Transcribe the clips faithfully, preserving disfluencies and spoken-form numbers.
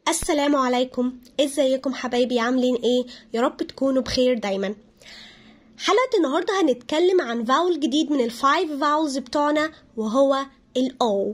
السلام عليكم، ازيكم حبايبي؟ عاملين ايه؟ يا رب تكونوا بخير دايما. حلقة النهاردة هنتكلم عن فاول جديد من الفايف فاولز بتوعنا وهو الأو.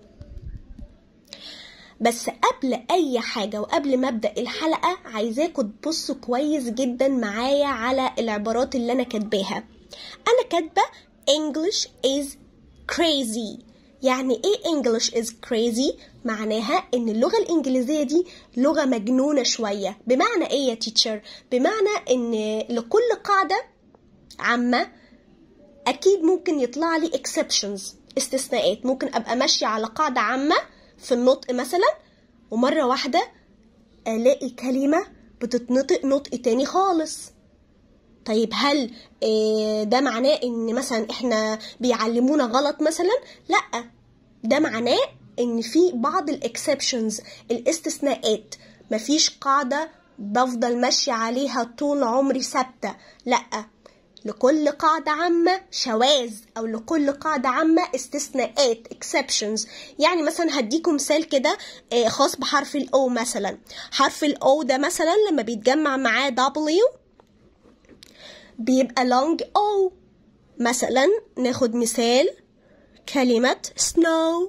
بس قبل اي حاجة وقبل ما ابدأ الحلقة عايزاكم تبصوا كويس جدا معايا على العبارات اللي انا كاتباها. انا كاتبة English is crazy. يعني ايه English is crazy؟ معناها ان اللغة الانجليزية دي لغة مجنونة شوية. بمعنى ايه يا تيتشر؟ بمعنى ان لكل قاعدة عامة اكيد ممكن يطلع لي exceptions، استثناءات. ممكن ابقى ماشية على قاعدة عامة في النطق مثلا، ومرة واحدة الاقي كلمة بتتنطق نطق تاني خالص. طيب هل ده معناه ان مثلا احنا بيعلمونا غلط مثلا؟ لا، ده معناه ان في بعض الاكسبشنز، الاستثناءات. مفيش قاعدة بفضل ماشية عليها طول عمري ثابتة، لا، لكل قاعدة عامة شواذ، او لكل قاعدة عامة استثناءات exceptions. يعني مثلا هديكم مثال كده خاص بحرف الاو. مثلا حرف الاو ده مثلا لما بيتجمع معاه W بيبقى long O. مثلا ناخد مثال كلمة snow.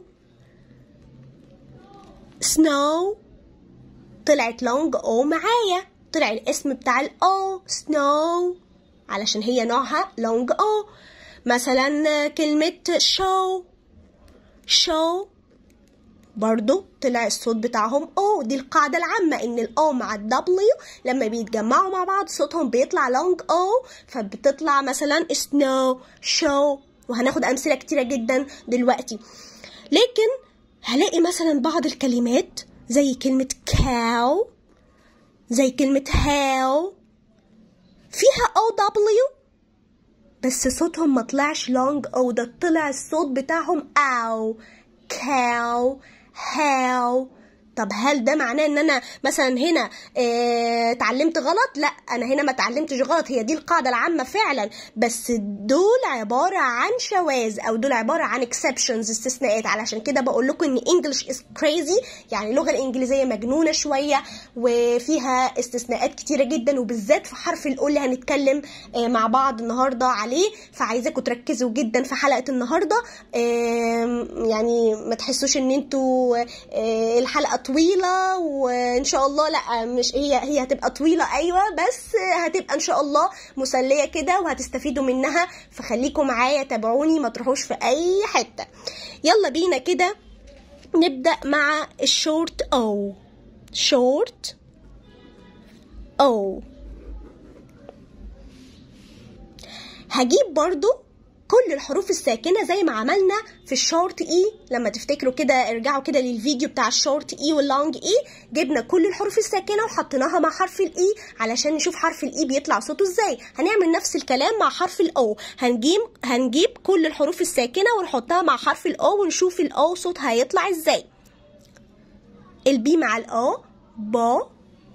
snow طلعت long O معايا، طلع الاسم بتاع ال O snow علشان هي نوعها long O. مثلا كلمة show. show برضو طلع الصوت بتاعهم O. دي القاعدة العامة ان ال O مع ال W لما بيتجمعوا مع بعض صوتهم بيطلع long O، فبتطلع مثلا snow show. وهناخد أمثلة كتيرة جدا دلوقتي. لكن هلاقي مثلا بعض الكلمات زي كلمة cow، زي كلمة how، فيها O W بس صوتهم ما طلعش long O، ده طلع الصوت بتاعهم أو cow how. طب هل ده معناه ان انا مثلا هنا اه اتعلمت غلط؟ لا، انا هنا ما اتعلمتش غلط، هي دي القاعدة العامة فعلا، بس دول عبارة عن شواذ، او دول عبارة عن exceptions، استثناءات. علشان كده بقول لكم ان English is crazy، يعني اللغة الانجليزية مجنونة شوية وفيها استثناءات كتيرة جدا، وبالذات في حرف الاو اللي هنتكلم اه مع بعض النهاردة عليه. فعايزاكم تركزوا جدا في حلقة النهاردة، اه يعني ما تحسوش ان انتوا اه الحلقة طويلة وان شاء الله، لا، مش هي هي هتبقى طويلة ايوه، بس هتبقى ان شاء الله مسلية كده وهتستفيدوا منها. فخليكم معايا، تابعوني، ما تروحوش في اي حتة. يلا بينا كده نبدأ مع الشورت او. شورت او هجيب برضو كل الحروف الساكنة زي ما عملنا في الشورت اي. لما تفتكروا كده ارجعوا كده للفيديو بتاع الشورت اي واللونج اي، جبنا كل الحروف الساكنة وحطيناها مع حرف الاي علشان نشوف حرف الاي بيطلع صوته ازاي. هنعمل نفس الكلام مع حرف الاو، هنجيب هنجيب كل الحروف الساكنة ونحطها مع حرف الاو ونشوف الاو صوتها هيطلع ازاي. البي مع الاو با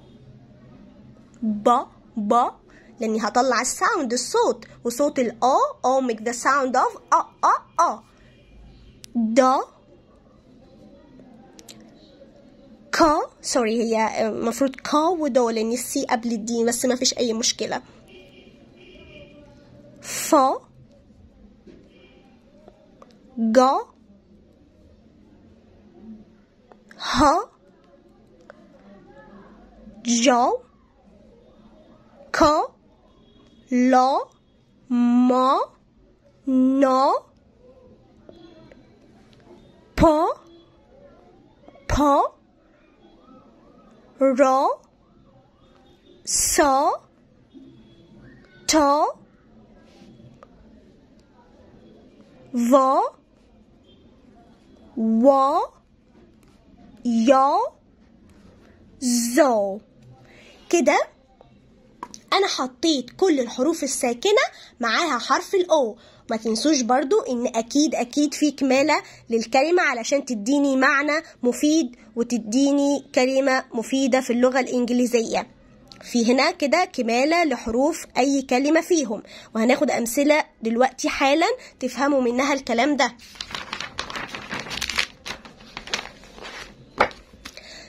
با با، لاني هطلع الساوند الصوت، وصوت ال O O make the sound of A A A. دا كا، سوري هي المفروض كا ودو لان السي قبل الدي، بس ما فيش اي مشكلة. فا جا ها جا كا لا ما نا با با را سا تا وا وا يا زو. كده انا حطيت كل الحروف الساكنة معاها حرف الاو. ما تنسوش برضو ان اكيد اكيد في كمالة للكلمة علشان تديني معنى مفيد وتديني كلمة مفيدة في اللغة الانجليزية. في هنا كده كمالة لحروف اي كلمة فيهم، وهناخد امثلة دلوقتي حالا تفهموا منها الكلام ده.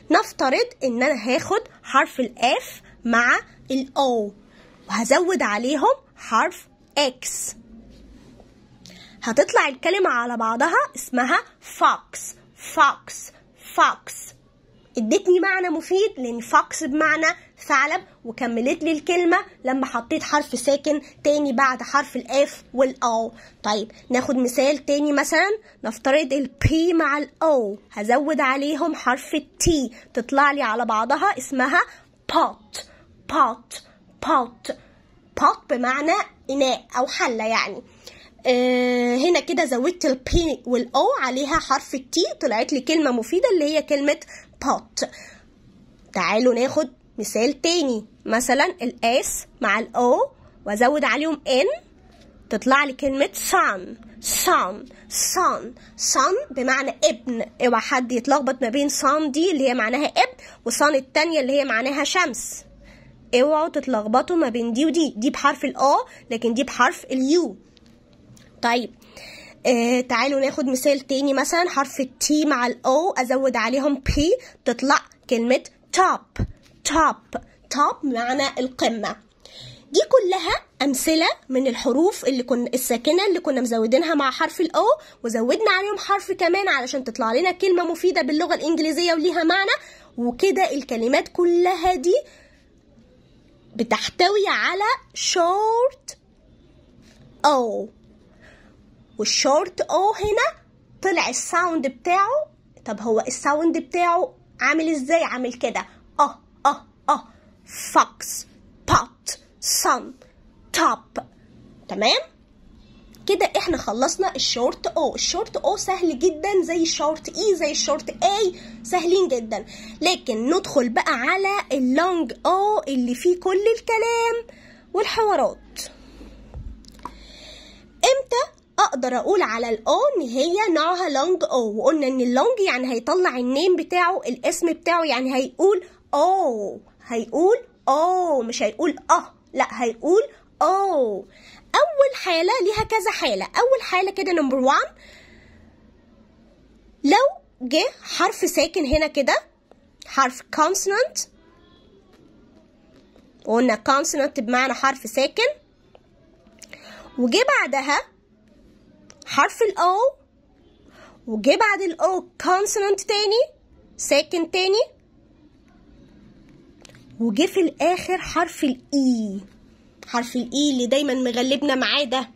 نفترض ان انا هاخد حرف الاف مع الاو وهزود عليهم حرف اكس، هتطلع الكلمة على بعضها اسمها فوكس. فوكس فوكس ادتني معنى مفيد لان فوكس بمعنى ثعلب، وكملت لي الكلمة لما حطيت حرف ساكن تاني بعد حرف الاف والاو. طيب ناخد مثال تاني، مثلا نفترض البي مع الاو هزود عليهم حرف التي، تطلع لي على بعضها اسمها pot. pot pot pot بمعنى اناء او حلة يعني. آه هنا كده زودت البي والاو عليها حرف التي، طلعت لي كلمة مفيدة اللي هي كلمة pot. تعالوا ناخد مثال تاني، مثلا الاس مع الاو وازود عليهم ان، تطلع لي كلمة son. son son son بمعنى ابن. اوعى حد يتلخبط ما بين son دي اللي هي معناها ابن وصن التانية اللي هي معناها شمس، اوعوا تتلخبطوا ما بين دي ودي، دي بحرف الاو لكن دي بحرف اليو. طيب آه تعالوا ناخد مثال تاني، مثلا حرف التي مع الاو ازود عليهم بي، تطلع كلمة top. top top معنى القمة. دي كلها أمثلة من الحروف اللي كنا الساكنة اللي كنا مزودينها مع حرف الأو، وزودنا عليهم حرف كمان علشان تطلع لنا كلمة مفيدة باللغة الإنجليزية وليها معنى. وكده الكلمات كلها دي بتحتوي على short O، والشورت O هنا طلع الساوند بتاعه. طب هو الساوند بتاعه عامل ازاي؟ عامل كده اه اه اه fox pot sun top. تمام كده احنا خلصنا الشورت او. الشورت او سهل جدا زي الشورت اي زي الشورت اي، سهلين جدا. لكن ندخل بقى على اللونج او اللي فيه كل الكلام والحوارات. امتى اقدر اقول على الاو ان هي نوعها لونج او؟ وقلنا ان اللونج يعني هيطلع النيم بتاعه الاسم بتاعه، يعني هيقول او، هيقول او مش هيقول اه، لا هيقول او. اول حاله ليها كذا حاله. اول حاله كده نمبر واحد، لو جه حرف ساكن هنا كده حرف consonant، وقلنا consonant بمعنى حرف ساكن، وجه بعدها حرف الاو، وجه بعد الاو consonant تاني ساكن تاني، وجه في الاخر حرف الاي. حرف الاي اللي دايما مغلبنا معاه ده.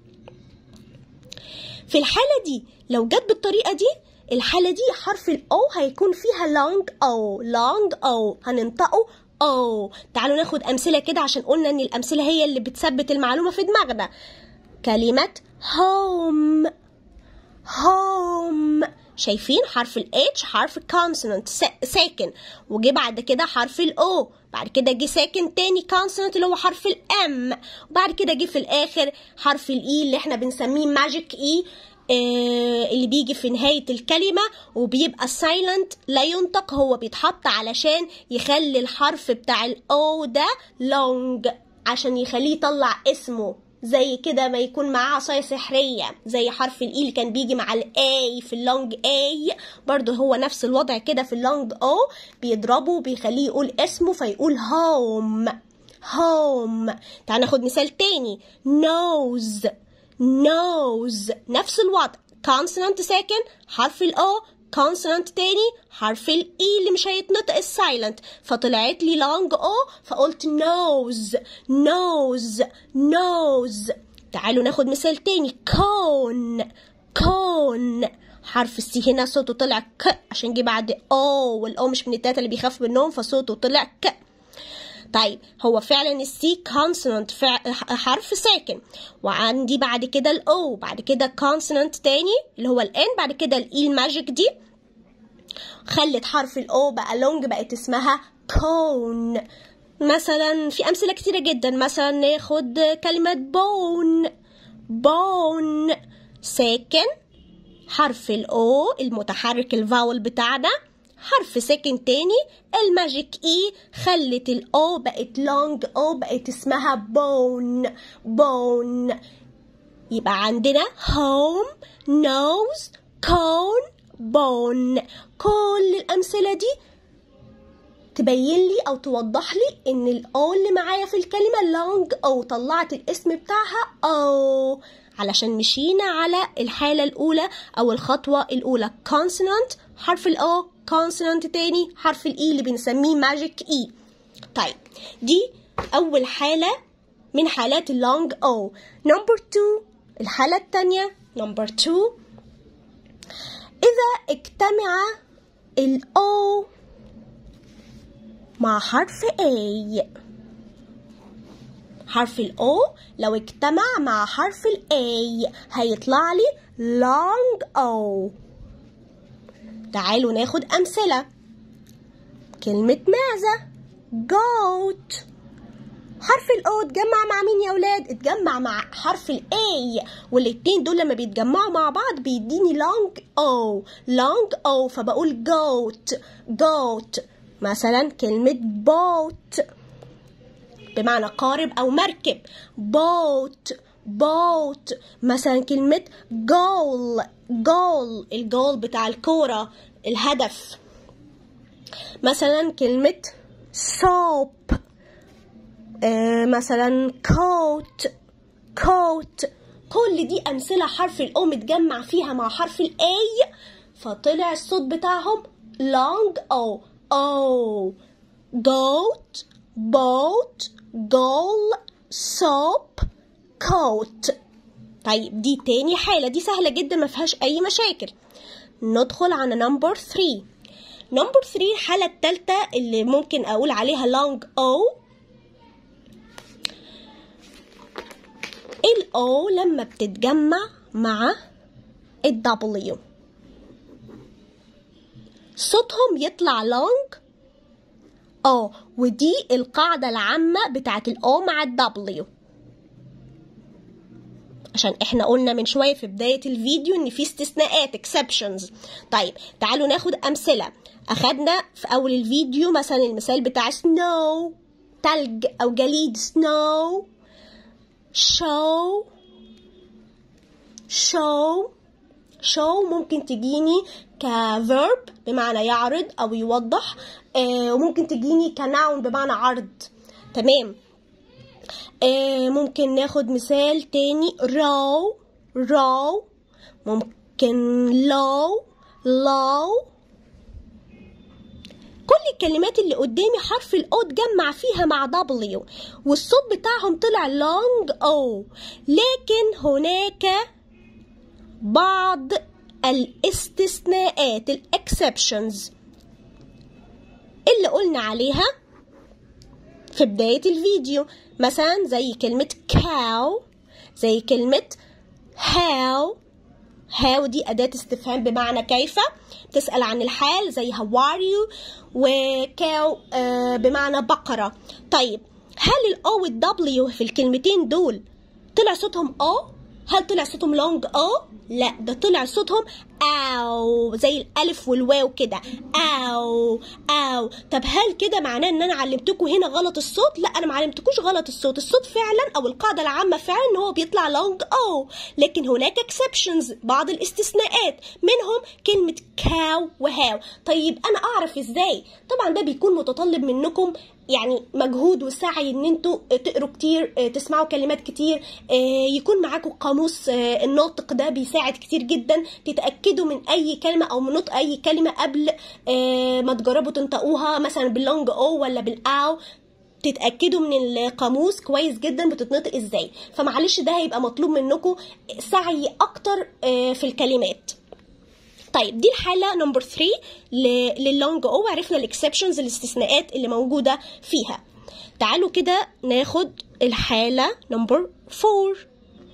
في الحالة دي لو جت بالطريقة دي، الحالة دي حرف الاو هيكون فيها لونج او. لونج او هننطقه او. تعالوا ناخد امثلة كده عشان قلنا ان الامثلة هي اللي بتثبت المعلومة في دماغنا. كلمة home. home شايفين حرف الاتش حرف كونسونانت ساكن، وجي بعد كده حرف الاو، بعد كده جه ساكن تاني كونسونانت اللي هو حرف الام، وبعد كده جه في الاخر حرف الاي اللي احنا بنسميه ماجيك اي، آه اللي بيجي في نهاية الكلمة وبيبقى سايلنت لا ينطق. هو بيتحط علشان يخلي الحرف بتاع الاو ده لونج، عشان يخليه يطلع اسمه زي كده ما يكون معاه عصاية سحرية، زي حرف الاي اللي كان بيجي مع الاي في اللونج اي، برضه هو نفس الوضع كده في اللونج او، بيضربه وبيخليه يقول اسمه فيقول هوم. هوم. تعال ناخد مثال تاني. nose. nose نفس الوضع، consonant ساكن حرف الاو، consonant تاني حرف الاي اللي مش هيتنطق السايلنت، فطلعت لي لونج او فقلت nose. nose nose. تعالوا ناخد مثال تاني. cone. cone حرف السي هنا صوته طلع ك عشان جه بعد او، والاو مش من التلاته اللي بيخاف منهم فصوته طلع ك. طيب هو فعلا السي كونسونانت حرف ساكن، وعندي بعد كده الاو، بعد كده كونسونانت تاني اللي هو الان، بعد كده الاي الماجيك دي خلت حرف الاو بقى لونج، بقت اسمها كون. مثلا في امثله كتيره جدا، مثلا ناخد كلمه بون. بون ساكن حرف الاو المتحرك الفاول بتاعنا، حرف ساكن تاني الماجيك اي خلت الاو بقت لونج او، بقت اسمها بون. بون. يبقى عندنا هوم، نوز، كون، بون. كل الامثله دي تبين لي أو توضح لي إن الأو اللي معايا في الكلمة long أو طلعت الاسم بتاعها أو، علشان مشينا على الحالة الأولى أو الخطوة الأولى consonant حرف الأو، consonant تاني حرف الإي اللي بنسميه magic إي. طيب دي أول حالة من حالات اللونج أو. number two الحالة التانية number two، إذا اجتمع الأو مع حرف A. حرف الأو لو اجتمع مع حرف الA هيطلع لي long O. تعالوا ناخد أمثلة. كلمة معزة goat، حرف الأو اتجمع مع مين يا ولاد؟ اتجمع مع حرف الA، والاتنين دول لما بيتجمعوا مع بعض بيديني long O long O، فبقول goat goat. مثلا كلمة boat بمعنى قارب أو مركب boat boat. مثلا كلمة goal goal الجول بتاع الكورة الهدف. مثلا كلمة soap، آه مثلا coat coat. كل دي أمثلة حرف الأو متجمع فيها مع حرف الA فطلع الصوت بتاعهم long O. O goat boat goal soap coat. طيب دي تاني حالة، دي سهلة جدا ما فيهاش أي مشاكل. ندخل على نمبر ثري. نمبر ثري الحالة التالتة اللي ممكن أقول عليها long O. ال O لما بتتجمع مع ال W صوتهم يطلع long O، ودي القاعدة العامة بتاعت ال O مع ال W، عشان احنا قلنا من شوية في بداية الفيديو ان في استثناءات exceptions. طيب تعالوا ناخد أمثلة. أخدنا في أول الفيديو مثلا المثال بتاع snow تلج أو جليد snow، show show show ممكن تجيني كverb بمعنى يعرض أو يوضح، آه وممكن تجيني كnoun بمعنى عرض. تمام. آه ممكن ناخد مثال تاني row row، ممكن low low. كل الكلمات اللي قدامي حرف الأو اتجمع فيها مع W والصوت بتاعهم طلع long O، لكن هناك بعض الاستثناءات الexceptions اللي قلنا عليها في بداية الفيديو، مثلا زي كلمة cow، زي كلمة how. how دي أداة استفهام بمعنى كيف، تسأل عن الحال زي how are you، وكاو آه بمعنى بقرة. طيب هل ال O وال W في الكلمتين دول طلع صوتهم O؟ هل طلع صوتهم long O؟ لا، ده طلع صوتهم أو، زي الألف والواو كده أو أو. طب هل كده معناه إن أنا علمتكم هنا غلط الصوت؟ لا، أنا معلمتكوش غلط الصوت. الصوت فعلا أو القاعدة العامة فعلا إن هو بيطلع long O، لكن هناك exceptions بعض الاستثناءات، منهم كلمة cow وهاو. طيب أنا أعرف إزاي؟ طبعا ده بيكون متطلب منكم يعني مجهود وسعي ان انتوا تقروا كتير، تسمعوا كلمات كتير، يكون معاكم قاموس النطق، ده بيساعد كتير جدا. تتأكدوا من اي كلمة او من نطق اي كلمة قبل ما تجربوا تنطقوها مثلا باللونج او ولا بالاو، تتأكدوا من القاموس كويس جدا بتتنطق ازاي. فمعلش ده هيبقى مطلوب منكم سعي اكتر في الكلمات. طيب دي الحالة نمبر ثري لللونج او، عرفنا الاكسبشنز الاستثناءات اللي موجودة فيها. تعالوا كده ناخد الحالة نمبر فور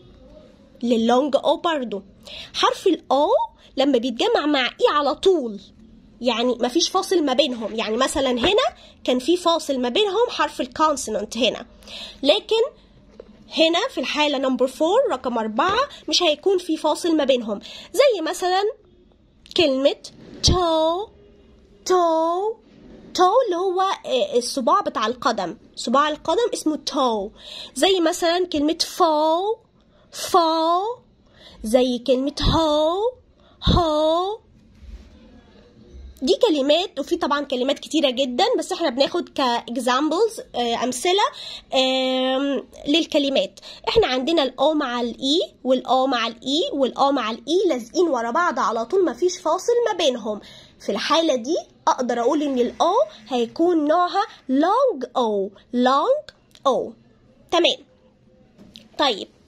لللونج او برضو. حرف الاو لما بيتجمع مع اي على طول، يعني مفيش فاصل ما بينهم، يعني مثلا هنا كان في فاصل ما بينهم حرف الكونسونانت هنا، لكن هنا في الحالة نمبر فور رقم أربعة مش هيكون في فاصل ما بينهم. زي مثلا كلمة toe toe toe اللي هو الصباع بتاع القدم، صباع القدم اسمه toe. زي مثلا كلمة fall fall، زي كلمة hoe hoe. دي كلمات، وفي طبعا كلمات كتيرة جدا بس احنا بناخد كاكزامبلز امثلة للكلمات. احنا عندنا الاو مع الاي والاو مع الاي والاو مع الاي لازقين ورا بعض على طول، مفيش فاصل ما بينهم. في الحالة دي اقدر اقول ان الاو هيكون نوعها long o long o. تمام. طيب